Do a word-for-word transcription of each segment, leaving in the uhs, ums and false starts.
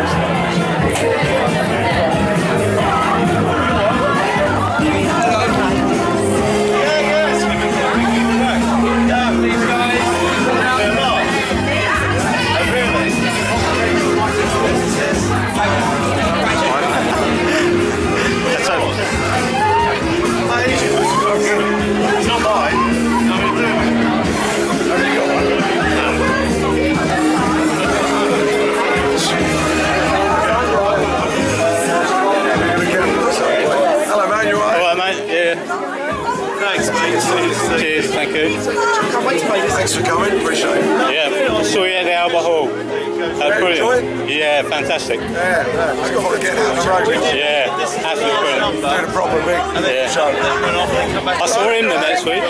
Cheers, thank you. Can't wait to play this. Thanks for coming, appreciate it. Yeah, saw you at the Albert Hall. That's brilliant. Yeah, fantastic. Yeah, yeah. Just got to get out of the road. Yeah, absolutely brilliant. Doing a proper big yeah. show. I saw him the next week.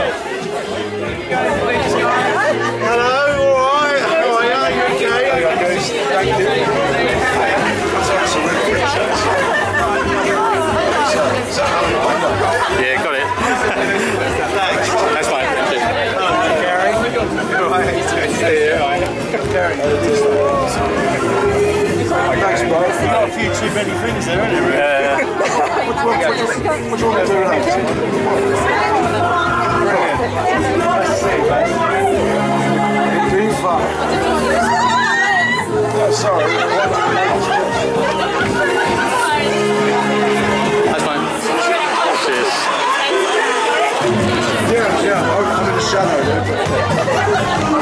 Hello, alright. How are you? You okay? Thank you. Yeah, got it. Thanks. That's fine. Thank you. Gary. Alright, how you doing? Yeah, alright. Gary. Thanks, bro. You've got a few too many things there, isn't it? Really? Yeah. Which one? Which one? Which one? Nice to see you, mate. Too far. Oh, sorry. That's fine. Cheers. Yeah, yeah. I'm in the shadow.